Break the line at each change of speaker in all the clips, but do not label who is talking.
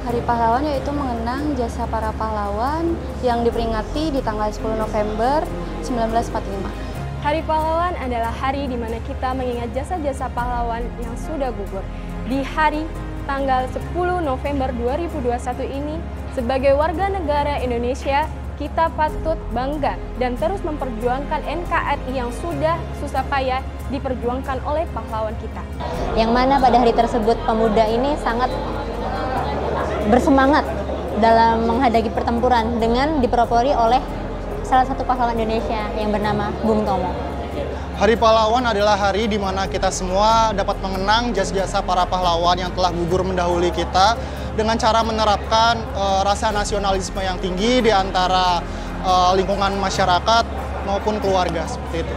Hari Pahlawan yaitu mengenang jasa para pahlawan yang diperingati di tanggal 10 November 1945.
Hari Pahlawan adalah hari di mana kita mengingat jasa-jasa pahlawan yang sudah gugur. Di hari tanggal 10 November 2021 ini, sebagai warga negara Indonesia, kita patut bangga dan terus memperjuangkan NKRI yang sudah susah payah diperjuangkan oleh pahlawan kita.
Yang mana pada hari tersebut pemuda ini sangat bersemangat dalam menghadapi pertempuran dengan dipelopori oleh salah satu pahlawan Indonesia yang bernama Bung Tomo.
Hari Pahlawan adalah hari di mana kita semua dapat mengenang jasa-jasa para pahlawan yang telah gugur mendahului kita dengan cara menerapkan rasa nasionalisme yang tinggi di antara lingkungan masyarakat maupun keluarga, seperti itu.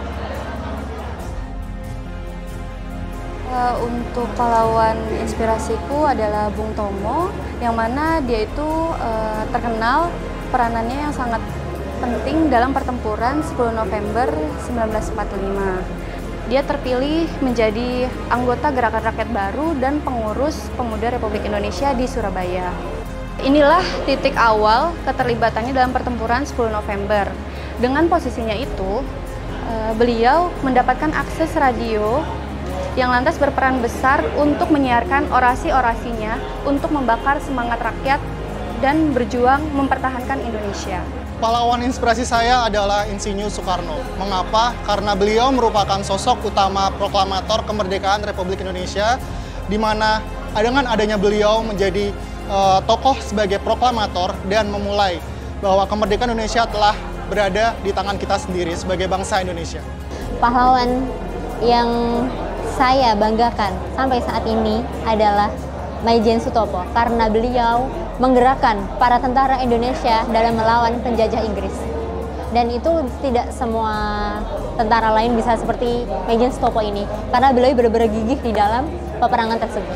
Untuk pahlawan inspirasiku adalah Bung Tomo, yang mana dia itu terkenal peranannya yang sangat penting dalam pertempuran 10 November 1945. Dia terpilih menjadi anggota Gerakan Rakyat Baru dan pengurus Pemuda Republik Indonesia di Surabaya. Inilah titik awal keterlibatannya dalam pertempuran 10 November. Dengan posisinya itu, beliau mendapatkan akses radio yang lantas berperan besar untuk menyiarkan orasi-orasinya untuk membakar semangat rakyat dan berjuang mempertahankan Indonesia.
Pahlawan inspirasi saya adalah Insinyur Soekarno. Mengapa? Karena beliau merupakan sosok utama proklamator kemerdekaan Republik Indonesia, di mana dengan adanya beliau menjadi tokoh sebagai proklamator dan memulai bahwa kemerdekaan Indonesia telah berada di tangan kita sendiri sebagai bangsa Indonesia.
Pahlawan yang saya banggakan sampai saat ini adalah Maijen Sutopo, karena beliau menggerakkan para tentara Indonesia dalam melawan penjajah Inggris. Dan itu tidak semua tentara lain bisa seperti Maijen Sutopo ini, karena beliau benar-benar gigih di dalam peperangan tersebut.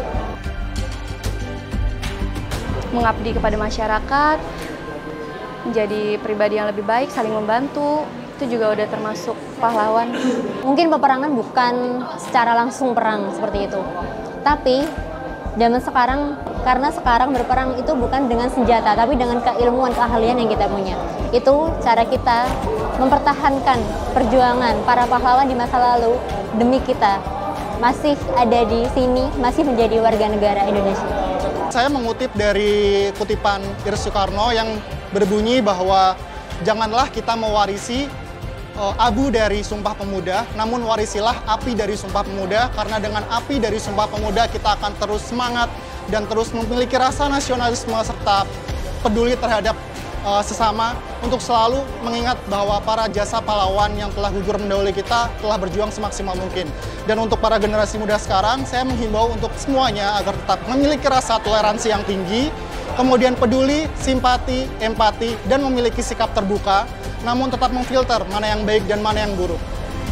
Mengabdi kepada masyarakat, menjadi pribadi yang lebih baik, saling membantu, itu juga udah termasuk pahlawan.
Mungkin peperangan bukan secara langsung perang seperti itu, tapi zaman sekarang, karena sekarang berperang itu bukan dengan senjata, tapi dengan keilmuan, keahlian yang kita punya. Itu cara kita mempertahankan perjuangan para pahlawan di masa lalu demi kita masih ada di sini, masih menjadi warga negara Indonesia.
Saya mengutip dari kutipan Iris Soekarno yang berbunyi bahwa janganlah kita mewarisi abu dari Sumpah Pemuda, namun warisilah api dari Sumpah Pemuda, karena dengan api dari Sumpah Pemuda kita akan terus semangat dan terus memiliki rasa nasionalisme serta peduli terhadap sesama untuk selalu mengingat bahwa para jasa pahlawan yang telah gugur mendahului kita telah berjuang semaksimal mungkin. Dan untuk para generasi muda sekarang, saya menghimbau untuk semuanya agar tetap memiliki rasa toleransi yang tinggi, kemudian peduli, simpati, empati, dan memiliki sikap terbuka, namun tetap memfilter mana yang baik dan mana yang buruk.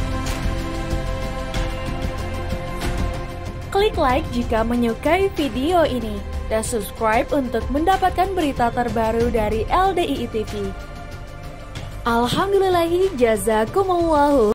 Klik like jika menyukai video ini, dan subscribe untuk mendapatkan berita terbaru dari LDII TV. Alhamdulillahi jazakumullahu.